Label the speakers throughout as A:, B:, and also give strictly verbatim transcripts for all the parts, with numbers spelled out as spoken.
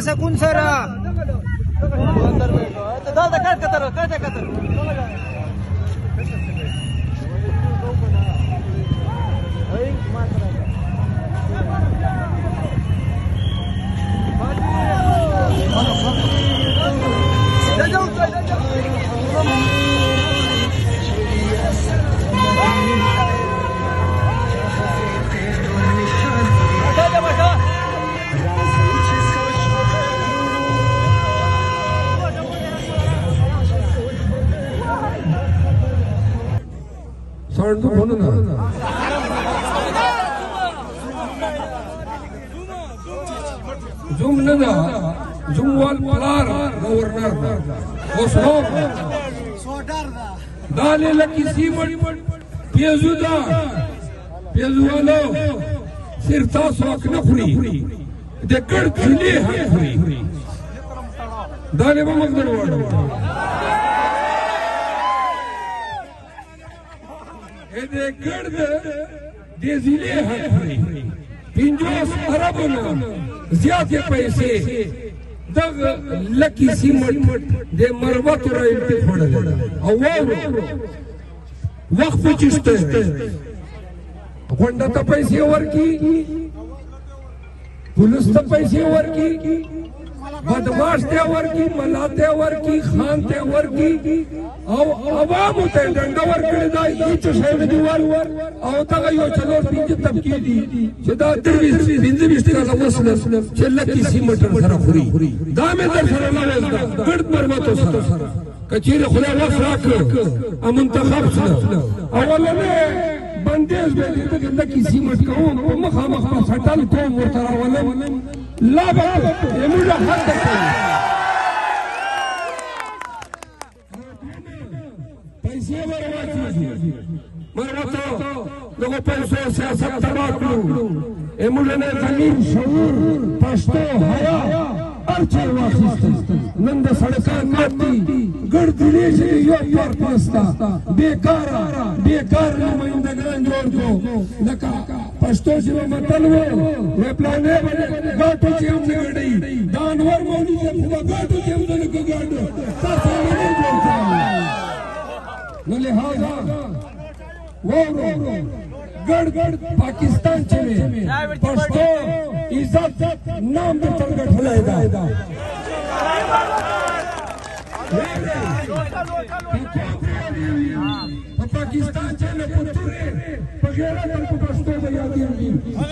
A: سکون سره دا دا کټ کتر کټ کتر
B: Sardı konuna. Cumlena, Jumwal Palar, Governor, Oslo, Dale Lucky Simon, Piezuda, Piezualo, Sirta Swaknafri, the Kurtuli Hungry, Dale Mamma. Ede gird dezile hakri pinjos arabona ziyade paise dag lucky simot de marwat royalty khode awaw waqf chiste gonda ta paise warki police तो पैसे वर की बदमाश त्यावर की मला त्यावर की खान त्यावर की अवाम होते डंडा वर करे दा इच शेव दीवार वर आवता यो चलो पिंज तबकी दी जदा दरविस पिंज बिस्तर का वसल चल्ला की सीमटर सरा खुरी दामे दर सरा लावल गड मरमा तो सरा कचीर खुदा वफराक अमंतखब सना अवला ने बंदेज बेली तो गंदा किसी मत कहो मखा मखा सटल को मोतरा वाले ला बात ये मुझे हक देते पैसे मरवाती मरवातो लोगों पैसों से सब तबाह करो ये मुझे ने जमीन शऊर पश्तो हया अर्चर वासिस्त नंद सड़कान माती गर्दनी से यो पर पस्ता बेकार बेकार नुमाइंदगान जोड़ दो लका पश्तो से मतल वो ये प्लाने बने गाटो से हमने गड़ी दानवर मौली से फुगा गाटो से हमने को गाटो तासा नहीं जोड़ता न लिहाजा वो गड़ गड़ पाकिस्तान चले पश्तो इज्जत नाम बेचल गठलाएगा पाकिस्तान चले पुतुरे पगेरा तन को पश्तो बयादी होगी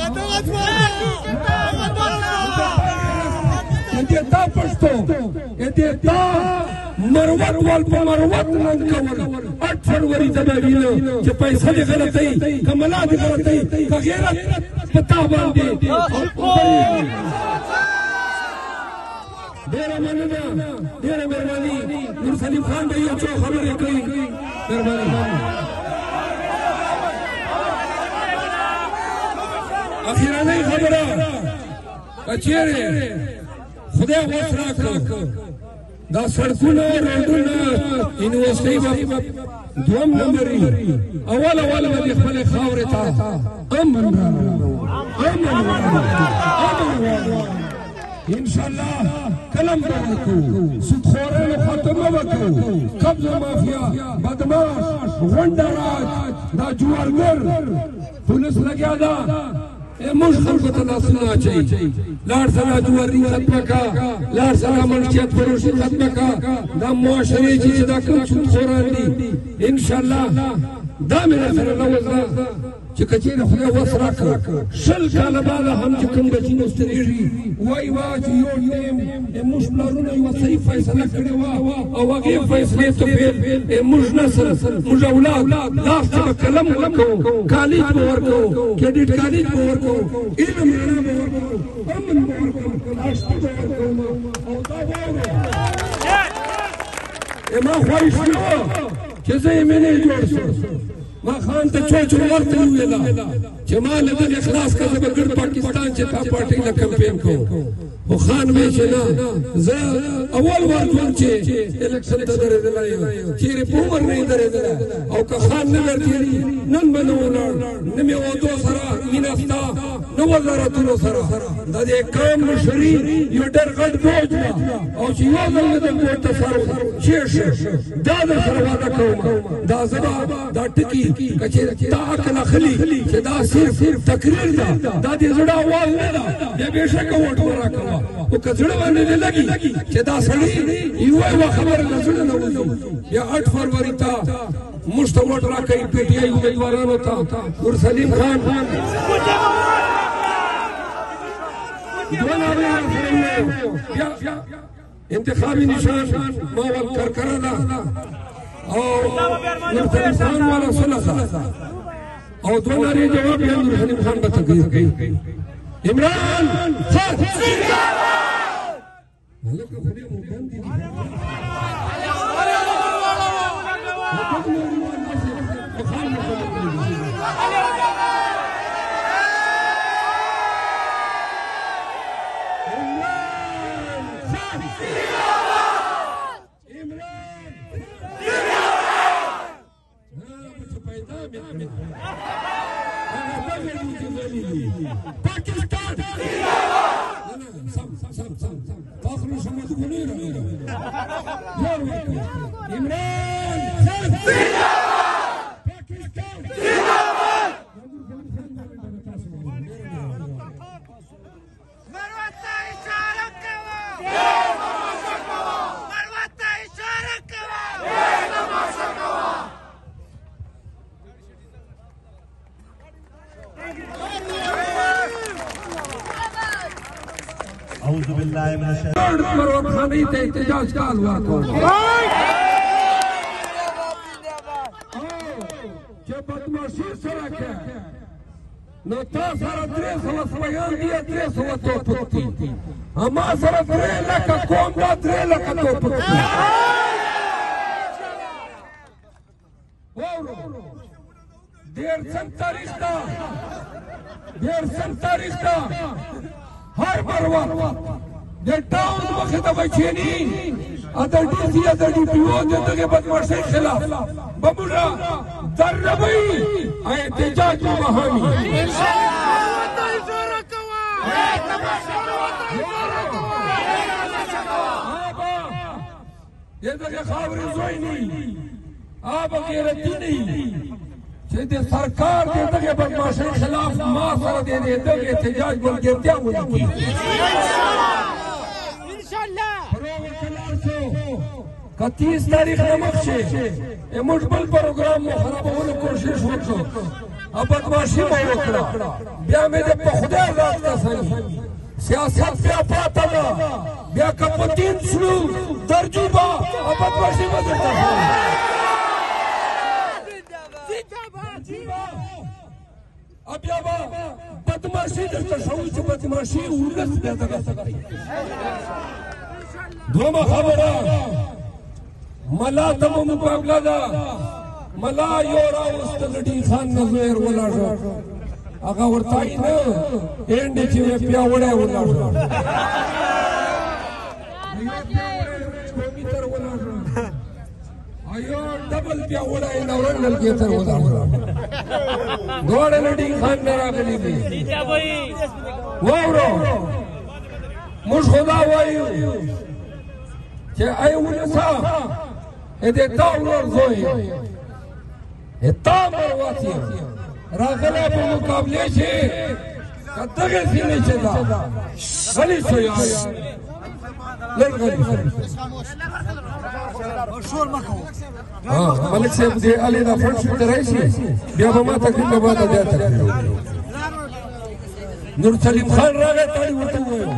B: ये ता पश्तो ये ता मरवत वाल को मरवत नंद कवर आठ फरवरी तबावीलो जो पैसा दे गलत है कमला दे गलत है पगेरा पता बांधे डेरा मनना डेरा मेहरबानी नूर सलीम खान भाई जो खबर है कोई मेहरबानी अखीरा नहीं खबर कचेरे खुदा वसरा को दा सड़कुना रोडुना यूनिवर्सिटी बाप دوم نمبری اول اول ودی خپل خاورې ته امن راوړو امن راوړو ان شاء الله کلم راکو سودخورانو ختمه وکړو قبضه مافیا بدماش غونډه راج دا جوارګر پولیس لګیا دا موږ خلکو ته لاسونه اچوي لاړ سره جواري ختمه کا لاړ سره منشیت فروشي ختمه کا دا معاشرې چې دا کوم سودخوران دي ان شاء الله دا مې سره لوځه چې کچېره خدای وس راکړه شل کاله بعد هم چې کوم بچي نو سترېږي وایي وا چې یو ټیم موږ پلارونه یوه صحیح فیصله کړې وه او هغې فیصلې ته فیل موږ نسل موږ اولاد لاس ته به قلم ورکوو کالج به ورکوو کریډټ کالج به ورکوو علم رڼا به ورکوو امن به ورکوو اشته به ورکوو او دا واورئ ما خواهش نه وه چې زه یې مې نه جوړ شم ما خان ته چوچ ورته ویلا چې ما له دې اخلاص کا زه به ګډ پاکستان چې تا پارټي له کمپین کوم خو خان وی چې نه زه اول وار کوم چې الیکشن ته درېدلی یم چېرې په عمر نه یې درېدلی او که خان نه ورتېري نن به نه ولاړ نه مې عهدو سره مینه ستا نه وزارتونو سره د دې قام مشري یو ډېر غټ بوج وه او چې یو ځل مې د کور ته سر شیر شو دا در سره واده کوم دا زه به دا ټکي که چې تا عقل اخلي چې دا صرف تقریر ده دا دې زړه اواز نه ده بیا بېشکه ووټ به راکوه خو که زړه باندې دې لګي چې دا سړی یوه یوه خبره له زړه نه وځي بیا اټ فروری ته موږ ته ووټ راکوي پي ټي آی امیدوارانو ته نور سلیم خان دوه نارې سره ووایو بیا انتخابي نشان ما ول کرکره ده او نور سلیم خان والا سله ده او دوه نارې جواب یې نور سلیم خان به تقریر کوي عمران خان هلکه خدای مو بند دي पाकिस्तान
C: أعوذ بالله من الشيطان
B: نو تا سره درې سوه سپیان دي درې سوه توپک دي اما سره درې لکه قوم دا درې لکه توپک دي واورو ډېر سم تاریخ ده ډېر سم تاریخ ده هر بر وخت د ټاون مخې ته به کښېني ا د ډي سي ا د ډي پي او د دغې بدماشۍ خلاف به موږ درنوئ او احتجاج به وهمي د دغې خاورې زوی نه وي آب غیرتي نه وي چې د سرکار د دغې بدماشۍ خلاف ما سره د دغې احتجاج ملګرتیا ولیکي که تیس تاریخ نه مخکې موږ بل پروګرام مو خرابولو کوشش وکړو او بدماشي مو وکړه بیا مې د په خدای ذات قسم سیاست بیا پاته ده بیا که په دین شلو ترجیبه او بدماشي به درته ښایي بیا به بدماشي درته ښوو چې بدماشي ولس بیا دغه څه کوي دویمه خبره ملا ته مو مقابله ده ملا یو راوسته د ډي خان نه زویر ولاړ شو هغه ورته وایي نه انډې چې مې پیاوړی ولاړ شو قومي تر ولاړ شو یو ډبل پیاوړی نورن نلکې تر ولاړ شو دواړه له ډي خان نه راغلي دي واورو موږ خو دا وایو چې ای ولسه د تا ورور زوی تا مرواتي راغلی په مقابلې کې که دغې سیمې چې ده غلی شو یار لږ غلی ملک صاحب دې الې دا فرنټ شو ته راشي بیا به ما تقریر نه باندې بیا تقریر نور سلیم خان راغی تاړي ورته ووایو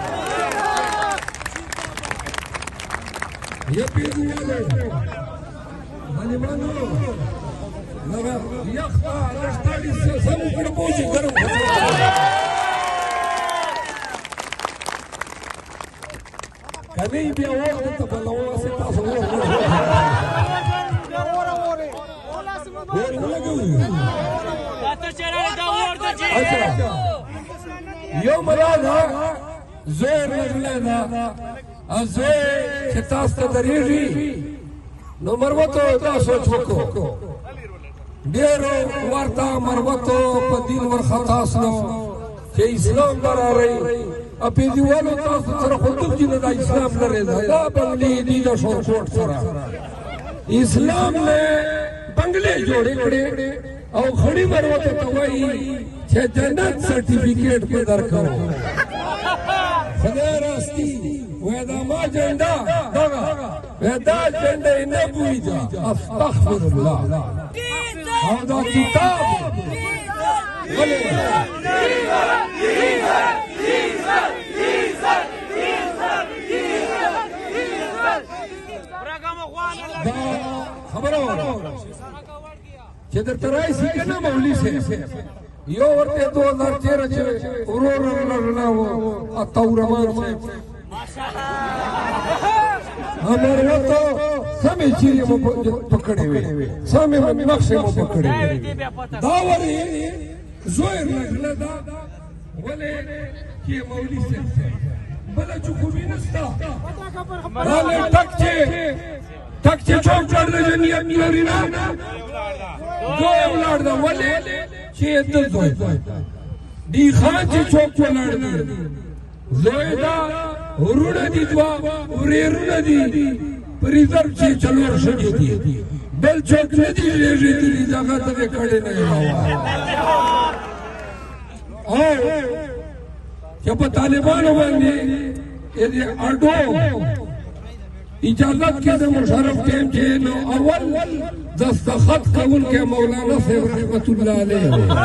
B: ये पीछे वाले ظالمانو لگا یختا رشتاړي سے سم کړ پوجي ګرم کله بیا وخت ته بلوا سي تاسو ور ور ولګوي تاسو چیرې دا ورته چی یو مراد زوی رغلی ده او زوی چې تاسو ته درېږي نو مروتو دا سوچ وکړو ډېرو ورته مروتو په دین ورخطا سلو چې اسلام به راوړئ او پېدیوالو تاسو سره خو دغجي نه دا اسلام لرې ده دا بنګلې دي د شورکوټ سره اسلام نه بنګلې جوړې کړې او خړې مروتو ته وایي چې جنت سرټیفیکیټ په درکړو خدای راستی وای دا ما جنډا دغه وای دا جنډا یې نه بویده استغفر الله او دا کتاب ولې دا خبره وکړه چې درته راشي که نه مولوي صاحب یو ورته دو هزار تیرہ چې ورور رغلا و اتورمان صاحب امر وته سمې چیرې مو پکړې وې سمې نقشې مو پکړې وې دا ورې زوی رغلا دا ولې چې مولوي صاحب بله چوکوبي نسته دا له ټک چې ټک چې چوک چړلی نیت لري نه زوی ولاړ ده ولې چې د زوی دی خان چې چوک ولاړ دی زوی دا ورونه دي دوه ورېرونه دي په ریزرو چې څلور ښځې دي بل چوک نه دي رېږېدلي دغه دغې کړې نه علاوه او چې په طالبانو باندې د اډو اجازت کې د مشرف ټیم چې نو اول دستخط کوونکی مولانا صاحب رحمت الله علیه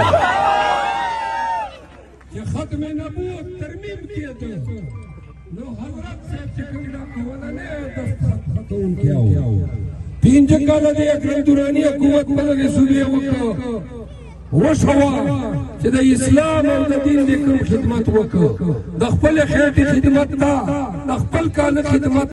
B: چې ختم نبوت ترمیم کېده نو حضرت صاحب چې کوم دا اولنی دستخط کوونکی و پنځه کاله د اکرم دراني حکومت په دغې صوبې وکړه وشوه چې د اسلام او د دین د کوم خدمت وکړه د خپلې خېټې خدمت ته د خپل کاله خدمت